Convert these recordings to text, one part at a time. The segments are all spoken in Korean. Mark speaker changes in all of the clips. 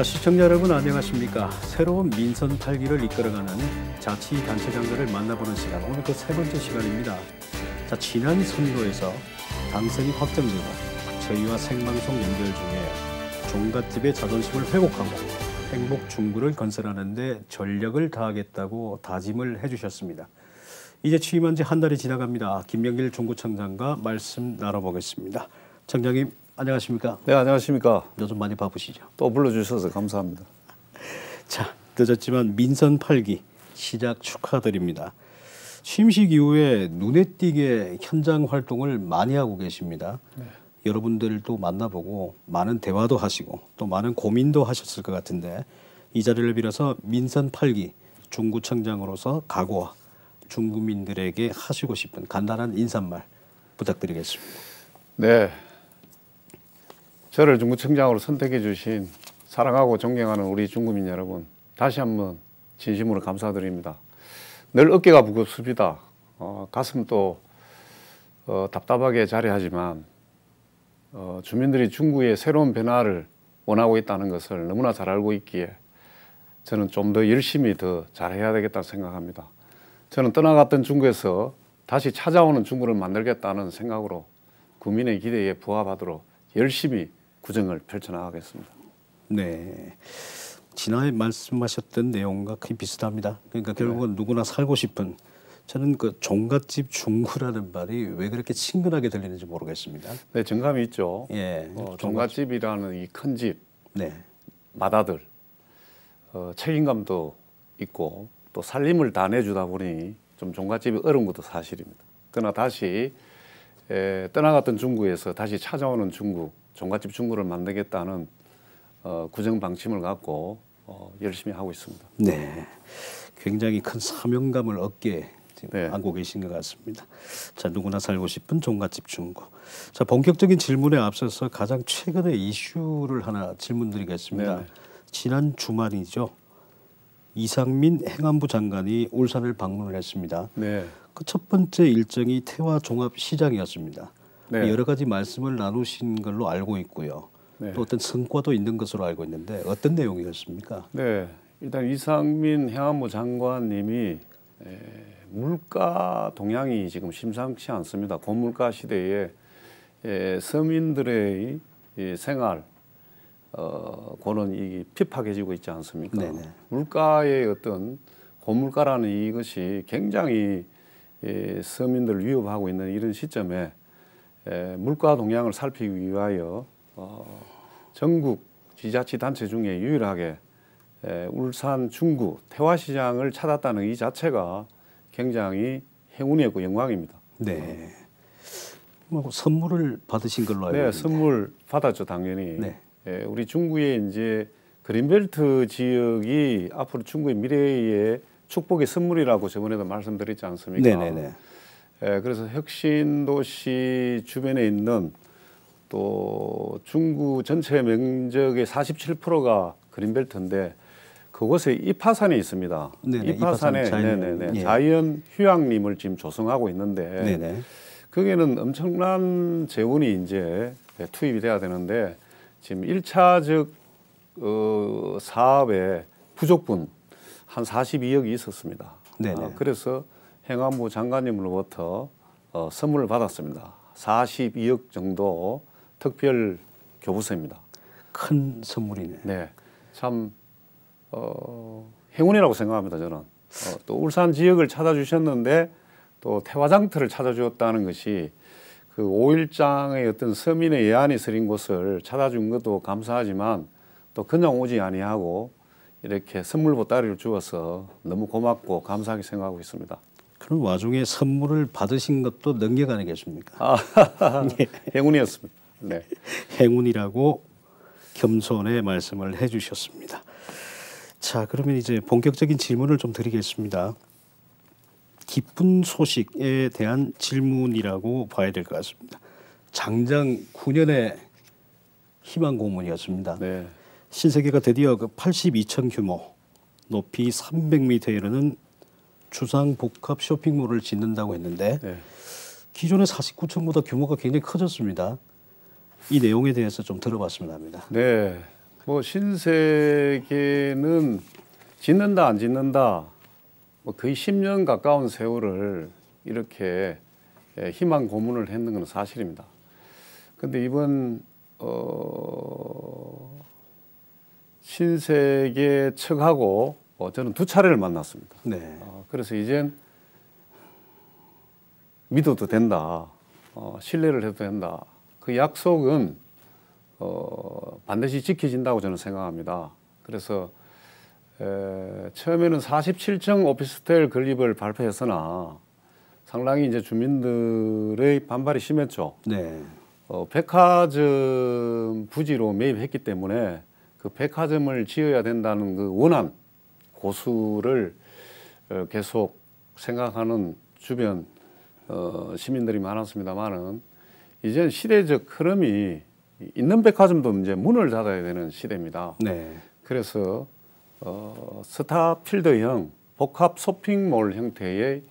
Speaker 1: 자, 시청자 여러분 안녕하십니까? 새로운 민선 8기를 이끌어가는 자치단체장들을 만나보는 시간, 오늘 그 세 번째 시간입니다. 자, 지난 선거에서 당선이 확정되고 저희와 생방송 연결 중에 종갓집의 자존심을 회복하고 행복 중구를 건설하는 데 전력을 다하겠다고 다짐을 해주셨습니다. 이제 취임한 지 한 달이 지나갑니다. 김명길 중구청장과 말씀 나눠보겠습니다. 청장님 안녕하십니까?
Speaker 2: 네, 안녕하십니까?
Speaker 1: 요즘 많이 바쁘시죠?
Speaker 2: 또 불러주셔서 감사합니다.
Speaker 1: 자, 늦었지만 민선 8기 시작 축하드립니다. 취임식 이후에 눈에 띄게 현장 활동을 많이 하고 계십니다. 네. 여러분들도 만나보고 많은 대화도 하시고 또 많은 고민도 하셨을 것 같은데 이 자리를 빌어서 민선 8기 중구청장으로서 각오와 중구민들에게 하시고 싶은 간단한 인사말 부탁드리겠습니다.
Speaker 2: 네, 저를 중구청장으로 선택해 주신 사랑하고 존경하는 우리 중구민 여러분, 다시 한번 진심으로 감사드립니다. 늘 어깨가 무겁습니다. 가슴도 답답하게 자리하지만 주민들이 중구의 새로운 변화를 원하고 있다는 것을 너무나 잘 알고 있기에 저는 좀 더 열심히 더 잘해야 되겠다 생각합니다. 저는 떠나갔던 중구에서 다시 찾아오는 중구를 만들겠다는 생각으로 국민의 기대에 부합하도록 열심히 구정을 펼쳐나가겠습니다.
Speaker 1: 네, 지난해 말씀하셨던 내용과 거의 비슷합니다. 그러니까 결국은 누구나 살고 싶은, 저는 그 종갓집 중구라는 말이 왜 그렇게 친근하게 들리는지 모르겠습니다.
Speaker 2: 네, 정감이 있죠.
Speaker 1: 예,
Speaker 2: 종갓집이라는 이 큰 집,
Speaker 1: 네,
Speaker 2: 마다들 책임감도 있고 또 살림을 다 내주다 보니 좀 종갓집이 어려운 것도 사실입니다. 그러나 다시 떠나갔던 중구에서 다시 찾아오는 중구, 종갓집 중구를 만들겠다는 구정 방침을 갖고 열심히 하고 있습니다.
Speaker 1: 네, 굉장히 큰 사명감을 어깨에 지금 안고 계신 것 같습니다. 자, 누구나 살고 싶은 종갓집 중구. 자, 본격적인 질문에 앞서서 가장 최근의 이슈를 하나 질문드리겠습니다.
Speaker 2: 네.
Speaker 1: 지난 주말이죠. 이상민 행안부 장관이 울산을 방문을 했습니다.
Speaker 2: 네.
Speaker 1: 그 첫 번째 일정이 태화종합시장이었습니다.
Speaker 2: 네.
Speaker 1: 여러 가지 말씀을 나누신 걸로 알고 있고요.
Speaker 2: 네.
Speaker 1: 또 어떤 성과도 있는 것으로 알고 있는데 어떤 내용이었습니까?
Speaker 2: 네, 일단 이상민 행안부 장관님이 물가 동향이 지금 심상치 않습니다. 고물가 시대에 서민들의 생활 고는 이 핍박해지고 있지 않습니까?
Speaker 1: 네네.
Speaker 2: 물가의 어떤 고물가라는 이것이 굉장히 서민들을 위협하고 있는 이런 시점에 물가 동향을 살피기 위하여 전국 지자체단체 중에 유일하게 울산 중구 태화시장을 찾았다는 이 자체가 굉장히 행운이었고 영광입니다.
Speaker 1: 네. 뭐 선물을 받으신 걸로 알고 있는데.
Speaker 2: 네, 선물 받았죠, 당연히.
Speaker 1: 네.
Speaker 2: 우리 중구의 이제 그린벨트 지역이 앞으로 중구의 미래의 축복의 선물이라고 저번에도 말씀드렸지 않습니까?
Speaker 1: 네네네.
Speaker 2: 그래서 혁신도시 주변에 있는 또 중구 전체 면적의 47%가 그린벨트인데 그곳에 이파산이 있습니다.
Speaker 1: 네네,
Speaker 2: 이파산에
Speaker 1: 이파산
Speaker 2: 자연 휴양림을 지금 조성하고 있는데
Speaker 1: 네네.
Speaker 2: 거기에는 엄청난 재원이 이제 투입이 돼야 되는데 지금 1차적 사업에 부족분 한 42억이 있었습니다. 그래서 행안부 장관님으로부터 선물을 받았습니다. 42억 정도 특별 교부세입니다.
Speaker 1: 큰 선물이네.
Speaker 2: 네, 참 행운이라고 생각합니다. 저는 또 울산 지역을 찾아주셨는데 또 태화장터를 찾아주었다는 것이 그 5일장의 어떤 서민의 예안이 서린 곳을 찾아준 것도 감사하지만 또 그냥 오지 아니하고 이렇게 선물 보따리를 주어서 너무 고맙고 감사하게 생각하고 있습니다.
Speaker 1: 그런 와중에 선물을 받으신 것도 능력 아니겠습니까?
Speaker 2: 행운이었습니다. 네.
Speaker 1: 행운이라고 겸손의 말씀을 해주셨습니다. 자, 그러면 이제 본격적인 질문을 좀 드리겠습니다. 기쁜 소식에 대한 질문이라고 봐야 될 것 같습니다. 장장 9년의 희망 고문이었습니다.
Speaker 2: 네.
Speaker 1: 신세계가 드디어 그 82층 규모, 높이 300m에 이르는 주상 복합 쇼핑몰을 짓는다고 했는데 기존의 49층보다 규모가 굉장히 커졌습니다. 이 내용에 대해서 좀 들어봤으면 합니다.
Speaker 2: 네, 뭐 신세계는 짓는다 안 짓는다 뭐 거의 10년 가까운 세월을 이렇게 희망 고문을 했는 건 사실입니다. 근데 이번 신세계 측하고 저는 두 차례를 만났습니다.
Speaker 1: 네.
Speaker 2: 그래서 이젠 믿어도 된다, 신뢰를 해도 된다. 그 약속은 반드시 지켜진다고 저는 생각합니다. 그래서 처음에는 47층 오피스텔 건립을 발표했으나 상당히 이제 주민들의 반발이 심했죠.
Speaker 1: 네.
Speaker 2: 백화점 부지로 매입했기 때문에 그 백화점을 지어야 된다는 그 원한 고수를 계속 생각하는 주변 시민들이 많았습니다만은 이제는 시대적 흐름이 있는 백화점도 이제 문을 닫아야 되는 시대입니다.
Speaker 1: 네.
Speaker 2: 그래서 스타필드형 복합 쇼핑몰 형태의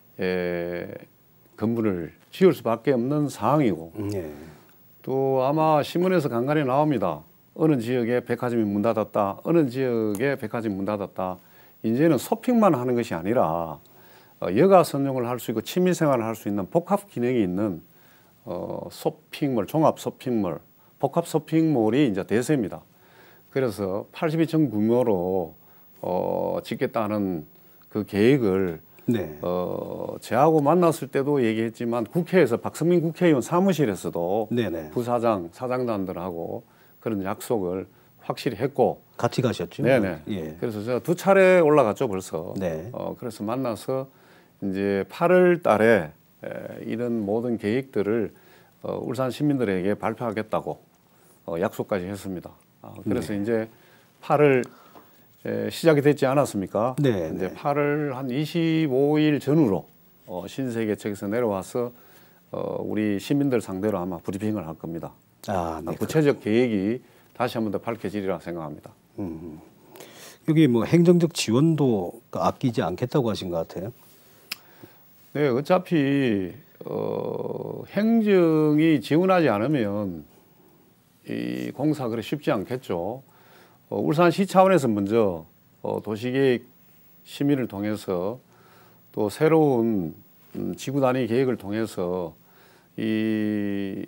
Speaker 2: 건물을 지을 수밖에 없는 상황이고
Speaker 1: 네.
Speaker 2: 또 아마 신문에서 간간히 나옵니다. 어느 지역에 백화점이 문 닫았다. 어느 지역에 백화점이 문 닫았다. 이제는 쇼핑만 하는 것이 아니라 여가 선용을 할 수 있고 취미 생활을 할 수 있는 복합 기능이 있는 쇼핑몰, 종합 쇼핑몰, 복합 쇼핑몰이 이제 대세입니다. 그래서 82층 규모로 짓겠다는 그 계획을
Speaker 1: 네.
Speaker 2: 저하고 만났을 때도 얘기했지만 국회에서 박성민 국회의원 사무실에서도
Speaker 1: 네네.
Speaker 2: 부사장, 사장단들하고 그런 약속을 확실히 했고
Speaker 1: 같이 가셨죠?
Speaker 2: 네네.
Speaker 1: 예.
Speaker 2: 그래서 제가 두 차례 올라갔죠 벌써.
Speaker 1: 네.
Speaker 2: 그래서 만나서 이제 8월 달에 이런 모든 계획들을 울산 시민들에게 발표하겠다고 약속까지 했습니다. 그래서
Speaker 1: 네.
Speaker 2: 이제 8월 시작이 됐지 않았습니까?
Speaker 1: 네.
Speaker 2: 이제
Speaker 1: 네.
Speaker 2: 8월 한 25일 전후로 신세계 측에서 내려와서 우리 시민들 상대로 아마 브리핑을 할 겁니다.
Speaker 1: 아, 네.
Speaker 2: 구체적 계획이 다시 한 번 더 밝혀지리라 생각합니다.
Speaker 1: 여기 뭐 행정적 지원도 아끼지 않겠다고 하신 것 같아요.
Speaker 2: 네, 어차피 행정이 지원하지 않으면 이 공사 그래 쉽지 않겠죠. 울산시 차원에서 먼저 도시계획 심의를 통해서 또 새로운 지구 단위 계획을 통해서 이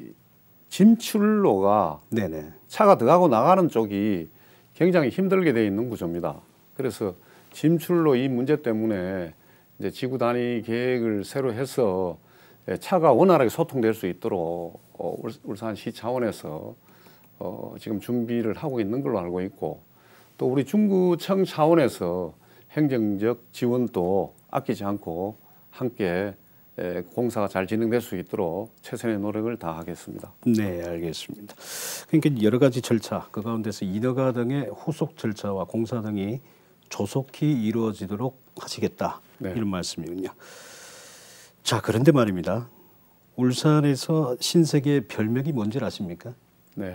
Speaker 2: 진출로가
Speaker 1: 네네.
Speaker 2: 차가 들어가고 나가는 쪽이 굉장히 힘들게 되어 있는 구조입니다. 그래서 진출로 이 문제 때문에 이제 지구 단위 계획을 새로 해서 차가 원활하게 소통될 수 있도록 울산시 차원에서 지금 준비를 하고 있는 걸로 알고 있고 또 우리 중구청 차원에서 행정적 지원도 아끼지 않고 함께 공사가 잘 진행될 수 있도록 최선의 노력을 다하겠습니다.
Speaker 1: 네, 알겠습니다. 그러니까 여러 가지 절차, 그 가운데서 인허가 등의 후속 절차와 공사 등이 조속히 이루어지도록 하시겠다.
Speaker 2: 네.
Speaker 1: 이런 말씀이군요. 자, 그런데 말입니다. 울산에서 신세계 별명이 뭔지 아십니까?
Speaker 2: 네.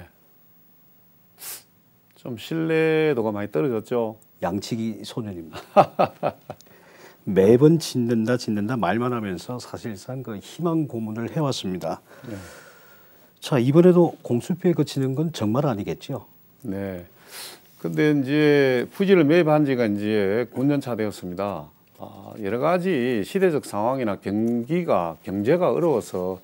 Speaker 2: 좀 신뢰도가 많이 떨어졌죠.
Speaker 1: 양치기 소년입니다. 매번 짓는다 말만 하면서 사실상 그 희망 고문을 해왔습니다.
Speaker 2: 네.
Speaker 1: 자, 이번에도 공수표에 거치는 건 정말 아니겠죠?
Speaker 2: 네. 근데 이제 부지를 매입한 지가 이제 9년 차 되었습니다. 여러 가지 시대적 상황이나 경제가 어려워서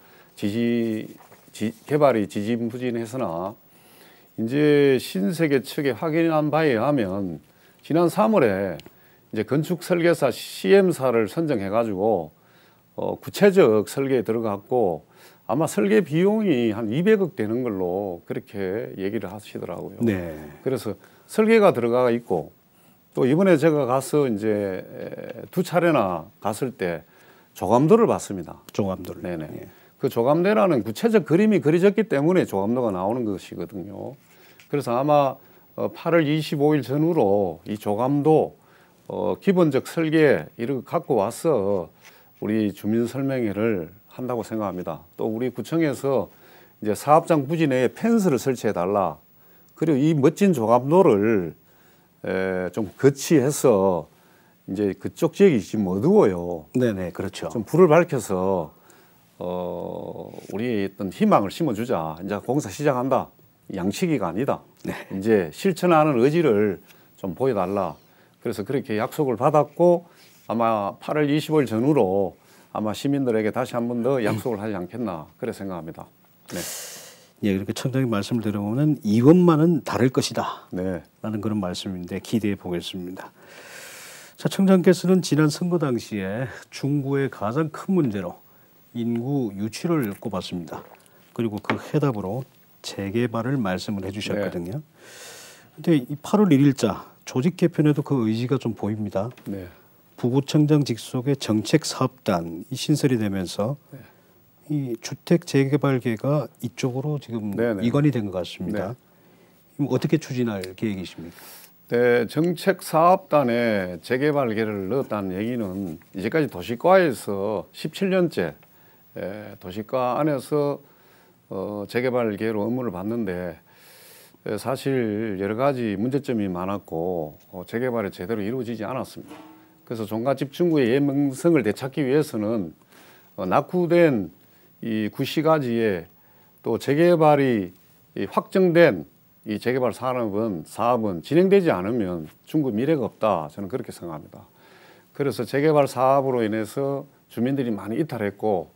Speaker 2: 개발이 지지부진했으나 이제 신세계 측에 확인한 바에 의하면 지난 3월에 이제 건축 설계사 CM사를 선정해가지고 구체적 설계에 들어갔고 아마 설계 비용이 한 200억 되는 걸로 그렇게 얘기를 하시더라고요.
Speaker 1: 네.
Speaker 2: 그래서 설계가 들어가 있고 또 이번에 제가 가서 이제 두 차례나 갔을 때 조감도를 봤습니다.
Speaker 1: 조감도를.
Speaker 2: 네네.
Speaker 1: 예.
Speaker 2: 그 조감대라는 구체적 그림이 그려졌기 때문에 조감도가 나오는 것이거든요. 그래서 아마 8월 25일 전후로 이 조감도 기본적 설계 이런 거 갖고 와서 우리 주민 설명회를 한다고 생각합니다. 또 우리 구청에서 이제 사업장 부지 내에 펜스를 설치해 달라. 그리고 이 멋진 조감도를 좀 거치해서 이제 그쪽 지역이 지금 어두워요.
Speaker 1: 네네, 그렇죠.
Speaker 2: 좀 불을 밝혀서 우리의 어떤 희망을 심어주자. 이제 공사 시작한다. 양치기가 아니다.
Speaker 1: 네.
Speaker 2: 이제 실천하는 의지를 좀 보여달라. 그래서 그렇게 약속을 받았고 아마 8월 25일 전후로 아마 시민들에게 다시 한 번 더 약속을 하지 않겠나 그래 생각합니다. 네.
Speaker 1: 예, 그렇게 청장님 말씀을 들어보면 이것만은 다를 것이다.
Speaker 2: 네.
Speaker 1: 라는 그런 말씀인데 기대해 보겠습니다. 자, 청장께서는 지난 선거 당시에 중구의 가장 큰 문제로 인구 유치를 꼽았습니다. 그리고 그 해답으로 재개발을 말씀을 해주셨거든요. 그런데 이 8월 1일자 조직 개편에도 그 의지가 좀 보입니다.
Speaker 2: 네.
Speaker 1: 부구청장 직속의 정책사업단이 신설이 되면서 이 주택 재개발계가 이쪽으로 지금
Speaker 2: 네네.
Speaker 1: 이관이 된 것 같습니다.
Speaker 2: 네.
Speaker 1: 그럼 어떻게 추진할 계획이십니까?
Speaker 2: 네, 정책사업단에 재개발계를 넣었다는 얘기는 이제까지 도시과에서 17년째 도시과 안에서 재개발계로 업무를 받는데 사실 여러 가지 문제점이 많았고 재개발이 제대로 이루어지지 않았습니다. 그래서 종갓집 중구의 예명성을 되찾기 위해서는 낙후된 이 구시가지에 또 재개발이 확정된 이 재개발 사업은 진행되지 않으면 중구 미래가 없다. 저는 그렇게 생각합니다. 그래서 재개발 사업으로 인해서 주민들이 많이 이탈했고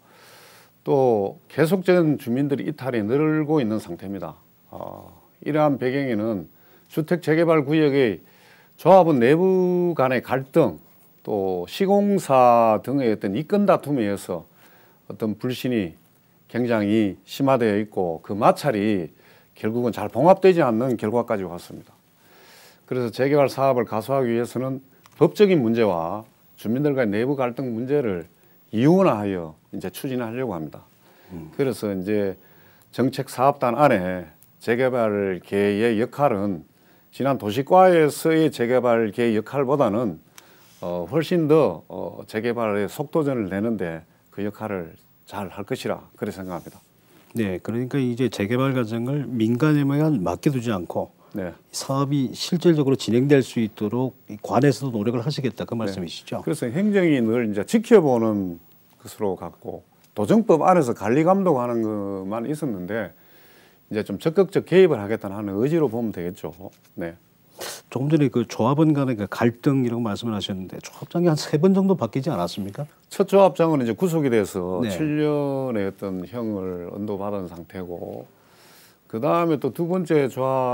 Speaker 2: 또 계속적인 주민들이 이탈이 늘고 있는 상태입니다. 이러한 배경에는 주택 재개발 구역의 조합원 내부 간의 갈등 또 시공사 등의 어떤 이권 다툼에 의해서 어떤 불신이 굉장히 심화되어 있고 그 마찰이 결국은 잘 봉합되지 않는 결과까지 왔습니다. 그래서 재개발 사업을 가소하기 위해서는 법적인 문제와 주민들과의 내부 갈등 문제를 이원화하여 이제 추진하려고 합니다. 그래서 이제 정책 사업단 안에 재개발계의 역할은 지난 도시과에서의 재개발계의 역할보다는 훨씬 더 재개발의 속도전을 내는데 그 역할을 잘 할 것이라 그렇게 생각합니다.
Speaker 1: 네, 그러니까 이제 재개발 과정을 민간에만 맡겨두지 않고
Speaker 2: 네.
Speaker 1: 사업이 실질적으로 진행될 수 있도록 관에서도 노력을 하시겠다 그 말씀이시죠?
Speaker 2: 그래서 행정이 늘 이제 지켜보는 것으로 갖고 도정법 안에서 관리 감독하는 것만 있었는데 이제 좀 적극적 개입을 하겠다는 하는 의지로 보면 되겠죠. 네.
Speaker 1: 조금 전에 그 조합원 간의 그 갈등 이라고 말씀을 하셨는데 조합장이 한 3번 정도 바뀌지 않았습니까?
Speaker 2: 첫 조합장은 이제 구속이 돼서
Speaker 1: 네.
Speaker 2: 7년의 어떤 형을 언도받은 상태고 그 다음에 또 두 번째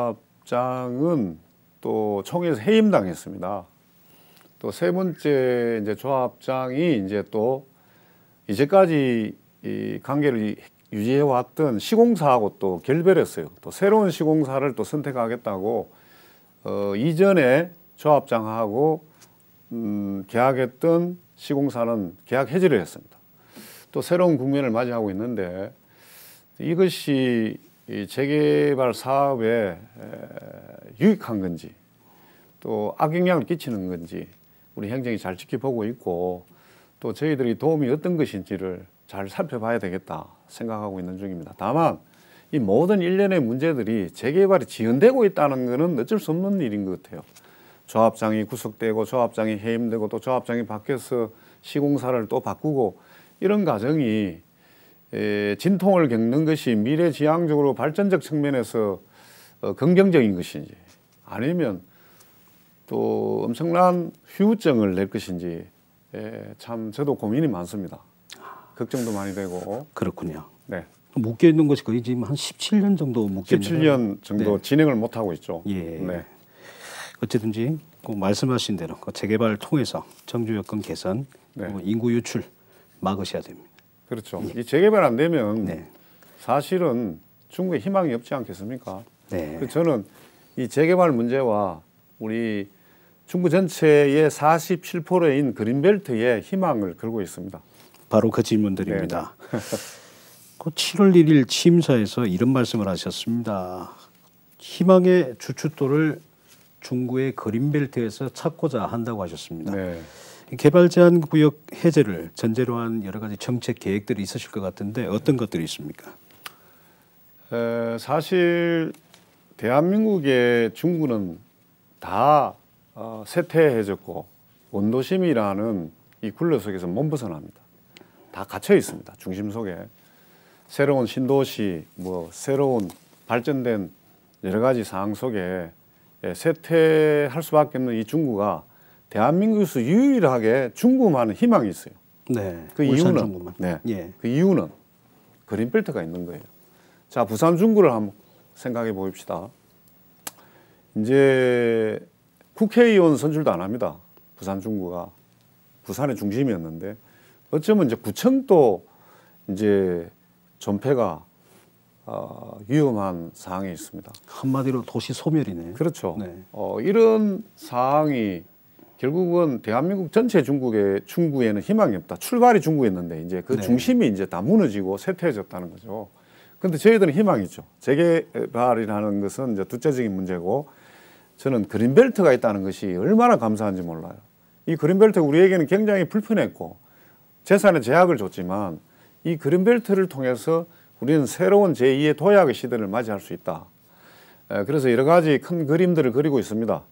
Speaker 2: 조합장은 또 총회에서 해임당했습니다. 또 세 번째 이제 조합장이 이제 또 이제까지 이 관계를 유지해 왔던 시공사하고 또 결별했어요. 또 새로운 시공사를 또 선택하겠다고 이전에 조합장하고 계약했던 시공사는 계약 해지를 했습니다. 또 새로운 국면을 맞이하고 있는데 이것이 이 재개발 사업에 유익한 건지 또 악영향을 끼치는 건지 우리 행정이 잘 지켜보고 있고 또 저희들이 도움이 어떤 것인지를 잘 살펴봐야 되겠다 생각하고 있는 중입니다. 다만 이 모든 일련의 문제들이 재개발이 지연되고 있다는 것은 어쩔 수 없는 일인 것 같아요. 조합장이 구속되고 조합장이 해임되고 또 조합장이 바뀌어서 시공사를 또 바꾸고 이런 과정이 진통을 겪는 것이 미래지향적으로 발전적 측면에서 긍정적인 것인지 아니면 또 엄청난 후유증을 낼 것인지 참 저도 고민이 많습니다. 걱정도 많이 되고.
Speaker 1: 그렇군요.
Speaker 2: 네.
Speaker 1: 묶여 있는 것이 거의 지금 한 17년 정도 묶여 있는
Speaker 2: 17년 정도
Speaker 1: 네.
Speaker 2: 진행을 못 하고 있죠.
Speaker 1: 예.
Speaker 2: 네.
Speaker 1: 어쨌든지 꼭 말씀하신 대로 그 재개발을 통해서 정주 여건 개선,
Speaker 2: 네.
Speaker 1: 그리고 인구 유출 막으셔야 됩니다.
Speaker 2: 그렇죠. 이 재개발 안 되면
Speaker 1: 네.
Speaker 2: 사실은 중국에 희망이 없지 않겠습니까?
Speaker 1: 네.
Speaker 2: 그래서 저는 이 재개발 문제와 우리 중국 전체의 47%인 그린벨트에 희망을 걸고 있습니다.
Speaker 1: 바로 그 질문들입니다. 그 7월 1일 취임사에서 이런 말씀을 하셨습니다. 희망의 주춧돌을 중구의 그린벨트에서 찾고자 한다고 하셨습니다.
Speaker 2: 네.
Speaker 1: 개발 제한 구역 해제를 전제로 한 여러 가지 정책 계획들이 있으실 것 같은데 어떤 것들이 있습니까?
Speaker 2: 사실 대한민국의 중구는 다 쇠퇴해졌고 원도심이라는 이 굴레 속에서 못 벗어납니다. 다 갇혀 있습니다. 중심 속에 새로운 신도시, 뭐 새로운 발전된 여러 가지 상황 속에 쇠퇴할 수밖에 없는 이 중구가 대한민국에서 유일하게 중구만은 희망이 있어요.
Speaker 1: 네.
Speaker 2: 그
Speaker 1: 울산
Speaker 2: 이유는
Speaker 1: 중구만. 예.
Speaker 2: 그 이유는 그린벨트가 있는 거예요. 자, 부산 중구를 한번 생각해 봅시다. 이제 국회의원 선출도 안 합니다. 부산 중구가 부산의 중심이었는데 어쩌면 이제 구청도 이제 존폐가 위험한 상황에 있습니다.
Speaker 1: 한마디로 도시 소멸이네요.
Speaker 2: 그렇죠.
Speaker 1: 네.
Speaker 2: 이런 상황이 결국은 대한민국 전체 중구에는 희망이 없다. 출발이 중구였는데 이제 그
Speaker 1: 네.
Speaker 2: 중심이 이제 다 무너지고 쇠퇴해졌다는 거죠. 그런데 저희들은 희망이 있죠. 재개발이라는 것은 이제 두째적인 문제고 저는 그린벨트가 있다는 것이 얼마나 감사한지 몰라요. 이 그린벨트가 우리에게는 굉장히 불편했고 재산에 제약을 줬지만 이 그린벨트를 통해서 우리는 새로운 제2의 도약의 시대를 맞이할 수 있다. 그래서 여러 가지 큰 그림들을 그리고 있습니다.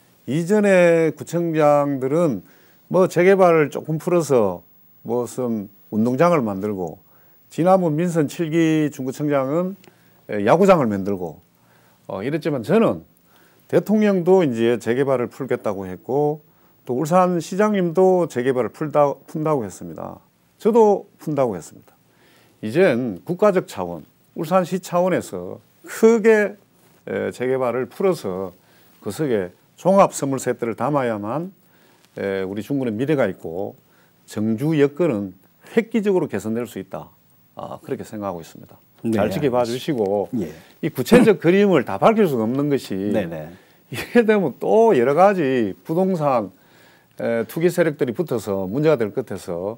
Speaker 2: 이전의 구청장들은 뭐 재개발을 조금 풀어서 무슨 운동장을 만들고 지난번 민선 7기 중구청장은 야구장을 만들고 이랬지만 저는 대통령도 이제 재개발을 풀겠다고 했고 또 울산 시장님도 재개발을 푼다고 했습니다. 저도 푼다고 했습니다. 이젠 국가적 차원, 울산시 차원에서 크게 재개발을 풀어서 그 속에 종합 선물 세트를 담아야만 우리 중구는 미래가 있고 정주 여건은 획기적으로 개선될 수 있다. 그렇게 생각하고 있습니다.
Speaker 1: 네,
Speaker 2: 잘 지켜봐 주시고
Speaker 1: 예.
Speaker 2: 이 구체적 그림을 다 밝힐 수가 없는 것이
Speaker 1: 네네.
Speaker 2: 이게 되면 또 여러 가지 부동산 투기 세력들이 붙어서 문제가 될 끝에서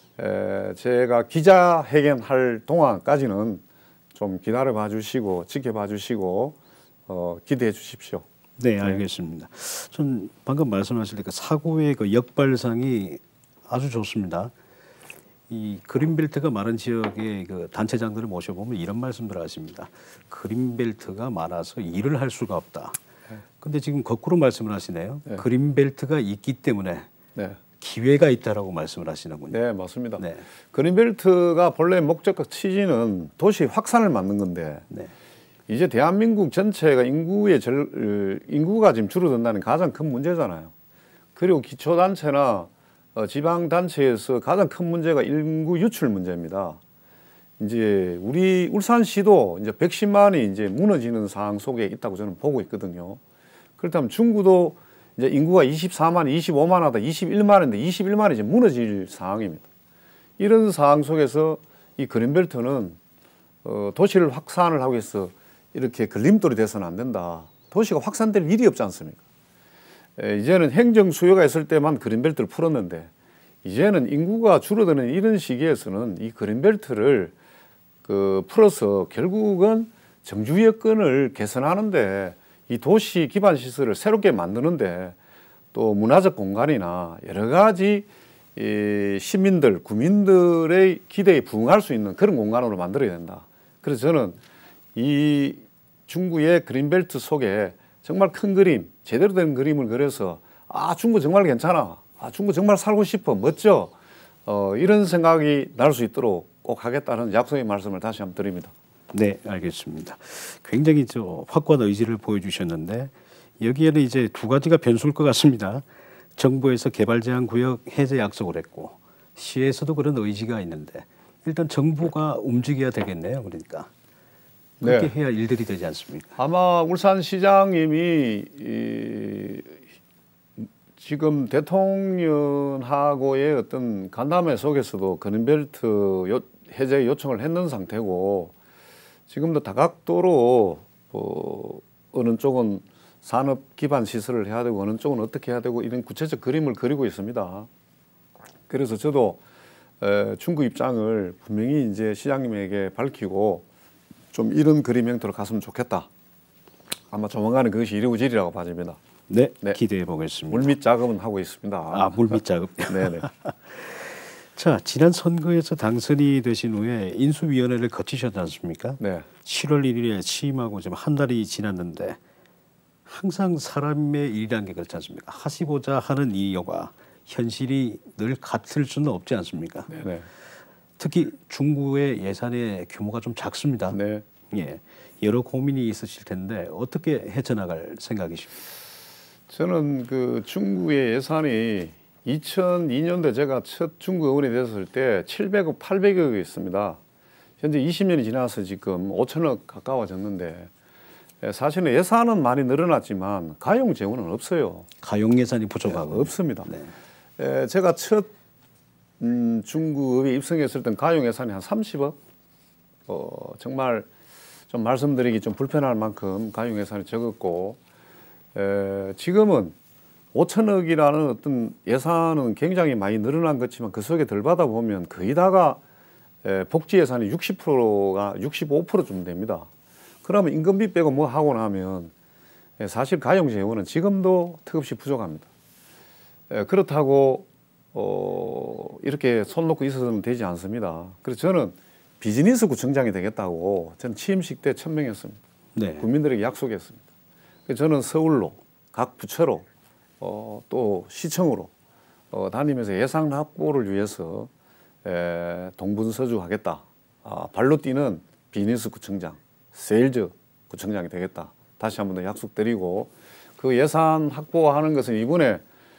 Speaker 2: 제가 기자회견할 동안까지는 좀 기다려봐 주시고 지켜봐 주시고 기대해 주십시오.
Speaker 1: 네, 알겠습니다. 전 방금 말씀하실 때 그 사고의 그 역발상이 아주 좋습니다. 이 그린벨트가 많은 지역의 그 단체장들을 모셔보면 이런 말씀들을 하십니다. 그린벨트가 많아서 일을 할 수가 없다. 근데 지금 거꾸로 말씀을 하시네요.
Speaker 2: 네.
Speaker 1: 그린벨트가 있기 때문에
Speaker 2: 네.
Speaker 1: 기회가 있다라고 말씀을 하시는군요.
Speaker 2: 네, 맞습니다.
Speaker 1: 네.
Speaker 2: 그린벨트가 본래 목적과 취지는 도시 확산을 막는 건데
Speaker 1: 네.
Speaker 2: 이제 대한민국 전체가 인구가 지금 줄어든다는 가장 큰 문제잖아요. 그리고 기초단체나 지방단체에서 가장 큰 문제가 인구 유출 문제입니다. 이제 우리 울산시도 이제 110만이 이제 무너지는 상황 속에 있다고 저는 보고 있거든요. 그렇다면 중구도 이제 인구가 24만, 25만 하다 21만인데 21만이 이제 무너질 상황입니다. 이런 상황 속에서 이 그린벨트는 도시를 확산을 하기 위해서 이렇게 걸림돌이 돼서는 안 된다. 도시가 확산될 일이 없지 않습니까? 이제는 행정 수요가 있을 때만 그린벨트를 풀었는데 이제는 인구가 줄어드는 이런 시기에서는 이 그린벨트를 풀어서 결국은 정주 여건을 개선하는데 이 도시 기반 시설을 새롭게 만드는데 또 문화적 공간이나 여러 가지 시민들, 구민들의 기대에 부응할 수 있는 그런 공간으로 만들어야 된다. 그래서 저는 이 중구의 그린벨트 속에 정말 큰 그림, 제대로 된 그림을 그려서 중구 정말 괜찮아. 중구 정말 살고 싶어. 멋져. 이런 생각이 날 수 있도록 꼭 하겠다는 약속의 말씀을 다시 한번 드립니다.
Speaker 1: 네, 알겠습니다. 굉장히 확고한 의지를 보여주셨는데 여기에는 이제 두 가지가 변수일 것 같습니다. 정부에서 개발 제한 구역 해제 약속을 했고 시에서도 그런 의지가 있는데 일단 정부가 움직여야 되겠네요. 그러니까 그렇게 해야 일들이 되지 않습니까?
Speaker 2: 아마 울산시장님이 지금 대통령하고의 어떤 간담회 속에서도 그린벨트 해제 요청을 했는 상태고 지금도 다각도로 어느 쪽은 산업 기반 시설을 해야 되고 어느 쪽은 어떻게 해야 되고 이런 구체적 그림을 그리고 있습니다. 그래서 저도 중구 입장을 분명히 이제 시장님에게 밝히고 좀 이런 그림 형태로 갔으면 좋겠다. 아마 조만간에 그것이 이루어지리라고 봐집니다.
Speaker 1: 네, 기대해 보겠습니다.
Speaker 2: 물밑 작업은 하고 있습니다.
Speaker 1: 물밑 작업.
Speaker 2: 네네.
Speaker 1: 자, 지난 선거에서 당선이 되신 후에 인수위원회를 거치셨지 않습니까?
Speaker 2: 네.
Speaker 1: 7월 1일에 취임하고 지금 한 달이 지났는데 항상 사람의 일이라는 게 그렇지 않습니까? 하시고자 하는 이유가 현실이 늘 같을 수는 없지 않습니까?
Speaker 2: 네네.
Speaker 1: 특히 중구의 예산의 규모가 좀 작습니다.
Speaker 2: 네.
Speaker 1: 예, 여러 고민이 있으실 텐데 어떻게 헤쳐나갈 생각이십니까?
Speaker 2: 저는 그 중구의 예산이 2002년도에 제가 첫 중구 의원이 됐을 때 700억, 800억이 있습니다. 현재 20년이 지나서 지금 5천억 가까워졌는데 사실은 예산은 많이 늘어났지만 가용 재원은 없어요.
Speaker 1: 가용 예산이 부족하고
Speaker 2: 없습니다.
Speaker 1: 네.
Speaker 2: 제가 첫 중구에 입성했을 땐 가용 예산이 한 30억. 정말 좀 말씀드리기 좀 불편할 만큼 가용 예산이 적었고 지금은 5천억이라는 어떤 예산은 굉장히 많이 늘어난 것지만 그 속에 들어가다 보면 거의 다가 복지 예산이 60%가 65%쯤 됩니다. 그러면 임금비 빼고 뭐 하고 나면 사실 가용 재원은 지금도 턱없이 부족합니다. 그렇다고 이렇게 손 놓고 있어서는 되지 않습니다. 그래서 저는 비즈니스 구청장이 되겠다고 저는 취임식 때 천명했습니다.
Speaker 1: 네.
Speaker 2: 국민들에게 약속했습니다. 그래서 저는 서울로 각 부처로 또 시청으로 다니면서 예산 확보를 위해서 동분서주하겠다. 발로 뛰는 비즈니스 구청장, 세일즈 구청장이 되겠다. 다시 한 번 더 약속드리고 그 예산 확보하는 것은 이번에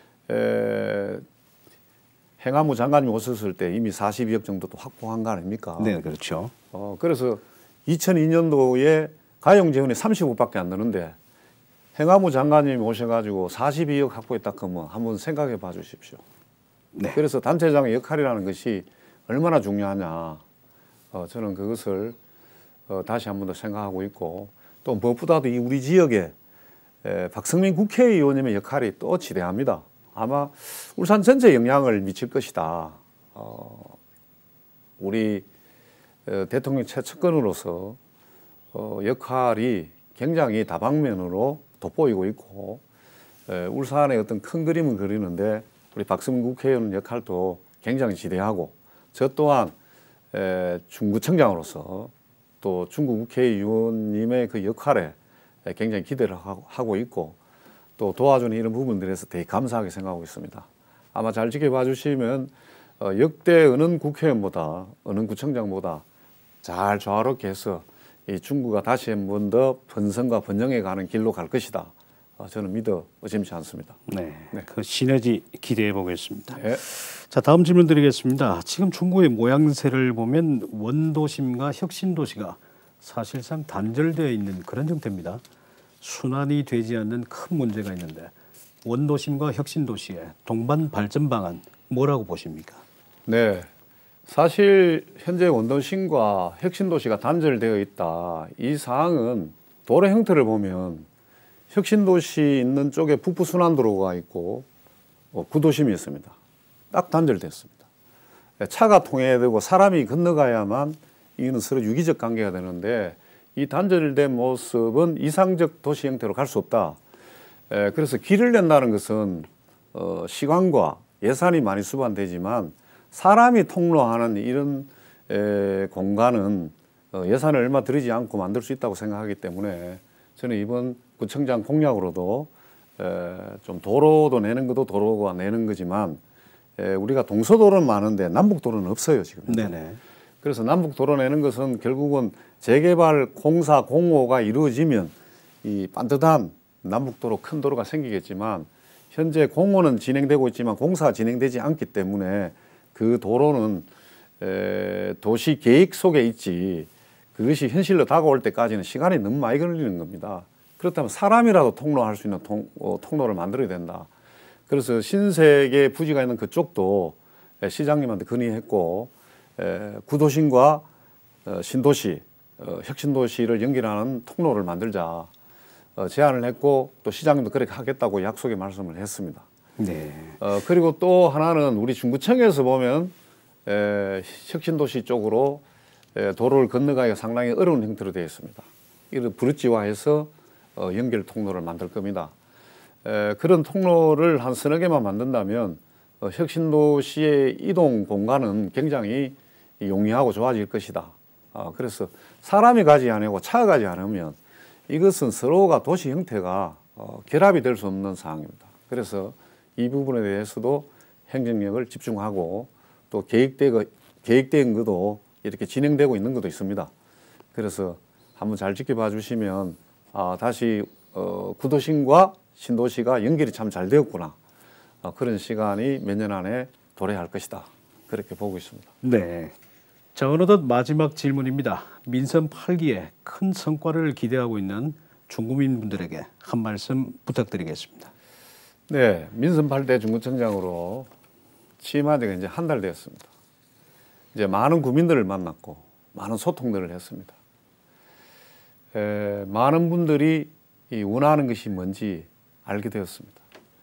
Speaker 2: 행안부 장관님이 오셨을 때 이미 42억 정도도 확보한 거 아닙니까?
Speaker 1: 네, 그렇죠.
Speaker 2: 그래서 2002년도에 가용 재원이 30억밖에 안 되는데 행안부 장관님이 오셔가지고 42억 확보했다 그러면 한번 생각해 봐 주십시오.
Speaker 1: 네.
Speaker 2: 그래서 단체장의 역할이라는 것이 얼마나 중요하냐. 저는 그것을 다시 한 번 더 생각하고 있고 또 무엇보다도 이 우리 지역에 박성민 국회의원님의 역할이 또 지대합니다. 아마 울산 전체에 영향을 미칠 것이다. 우리 대통령 최측근으로서 역할이 굉장히 다방면으로 돋보이고 있고 울산의 어떤 큰 그림을 그리는데 우리 박성민 국회의원 역할도 굉장히 지대하고 저 또한 중구청장으로서 또 중구 국회의원님의 그 역할에 굉장히 기대를 하고 있고 또 도와주는 이런 부분들에서 되게 감사하게 생각하고 있습니다. 아마 잘 지켜봐 주시면 역대 어느 국회의원보다 어느 구청장보다 잘 조화롭게 해서 이 중구가 다시 한 번 더 번성과 번영해 가는 길로 갈 것이다. 저는 믿어 의심치 않습니다.
Speaker 1: 네, 그 시너지 기대해 보겠습니다.
Speaker 2: 네.
Speaker 1: 자, 다음 질문 드리겠습니다. 지금 중구의 모양새를 보면 원도심과 혁신도시가 사실상 단절되어 있는 그런 형태입니다. 순환이 되지 않는 큰 문제가 있는데 원도심과 혁신도시의 동반 발전 방안 뭐라고 보십니까?
Speaker 2: 네, 사실 현재 원도심과 혁신도시가 단절되어 있다. 이 사항은 도로 형태를 보면 혁신도시 있는 쪽에 북부 순환도로가 있고 구도심이 있습니다. 딱 단절됐습니다. 차가 통해야 되고 사람이 건너가야만 이거는 서로 유기적 관계가 되는데 이 단절된 모습은 이상적 도시 형태로 갈 수 없다. 그래서 길을 낸다는 것은 시간과 예산이 많이 수반되지만 사람이 통로하는 이런 공간은 예산을 얼마 들이지 않고 만들 수 있다고 생각하기 때문에 저는 이번 구청장 공약으로도 좀 도로도 내는 것도 도로가 내는 거지만 우리가 동서도로는 많은데 남북도로는 없어요 지금.
Speaker 1: 네네.
Speaker 2: 그래서 남북도로 내는 것은 결국은 재개발 공사 공호가 이루어지면 이 반듯한 남북도로 큰 도로가 생기겠지만 현재 공호는 진행되고 있지만 공사가 진행되지 않기 때문에 그 도로는 도시 계획 속에 있지 그것이 현실로 다가올 때까지는 시간이 너무 많이 걸리는 겁니다. 그렇다면 사람이라도 통로할 수 있는 통로를 만들어야 된다. 그래서 신세계 부지가 있는 그쪽도 시장님한테 건의했고 구도심과 신도시, 혁신도시를 연결하는 통로를 만들자 제안을 했고 또 시장님도 그렇게 하겠다고 약속의 말씀을 했습니다.
Speaker 1: 네.
Speaker 2: 그리고 또 하나는 우리 중구청에서 보면 혁신도시 쪽으로 도로를 건너가기가 상당히 어려운 형태로 되어 있습니다. 이를 브릿지화해서 연결 통로를 만들 겁니다. 그런 통로를 한 서너 개만 만든다면 혁신도시의 이동 공간은 굉장히 용이하고 좋아질 것이다. 그래서 사람이 가지 않고 차가 가지 않으면 이것은 서로가 도시 형태가 결합이 될 수 없는 상황입니다. 그래서 이 부분에 대해서도 행정력을 집중하고 또 계획된 것도 이렇게 진행되고 있는 것도 있습니다. 그래서 한번 잘 지켜봐 주시면 다시 구도심과 신도시가 연결이 참 잘 되었구나. 그런 시간이 몇 년 안에 도래할 것이다. 그렇게 보고 있습니다.
Speaker 1: 네. 자, 어느덧 마지막 질문입니다. 민선 8기에 큰 성과를 기대하고 있는 중구민분들에게 한 말씀 부탁드리겠습니다.
Speaker 2: 네, 민선 8대 중구청장으로 취임한 지가 이제 한 달 되었습니다. 이제 많은 구민들을 만났고 많은 소통들을 했습니다. 많은 분들이 원하는 것이 뭔지 알게 되었습니다.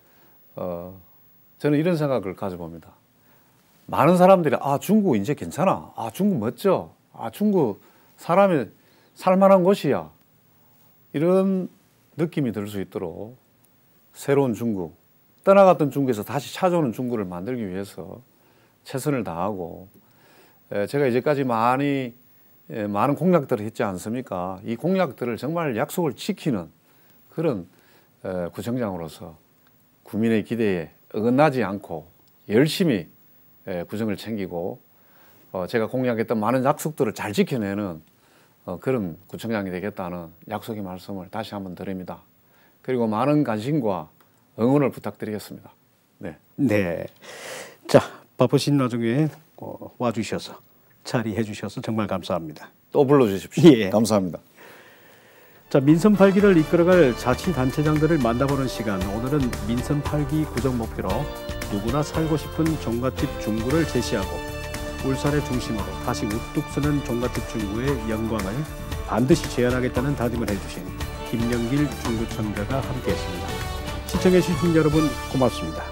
Speaker 2: 저는 이런 생각을 가져봅니다. 많은 사람들이 중구 이제 괜찮아. 중구 멋져. 중구 사람이 살만한 곳이야. 이런 느낌이 들 수 있도록 새로운 중구, 떠나갔던 중구에서 다시 찾아오는 중구를 만들기 위해서 최선을 다하고 제가 이제까지 많은 공약들을 했지 않습니까? 이 공약들을 정말 약속을 지키는 그런 구청장으로서 구민의 기대에 어긋나지 않고 열심히 구청을 챙기고 제가 공약했던 많은 약속들을 잘 지켜내는 그런 구청장이 되겠다는 약속의 말씀을 다시 한번 드립니다. 그리고 많은 관심과 응원을 부탁드리겠습니다. 네.
Speaker 1: 네. 자, 바쁘신 와중에 와주셔서 자리해 주셔서 정말 감사합니다.
Speaker 2: 또 불러주십시오.
Speaker 1: 예.
Speaker 2: 감사합니다.
Speaker 1: 자, 민선 8기를 이끌어갈 자치단체장들을 만나보는 시간. 오늘은 민선 8기 구정 목표로 누구나 살고 싶은 종갓집 중구를 제시하고 울산의 중심으로 다시 우뚝 서는 종갓집 중구의 영광을 반드시 재현하겠다는 다짐을 해주신 김영길 중구청장과 함께했습니다. 시청해주신 여러분 고맙습니다.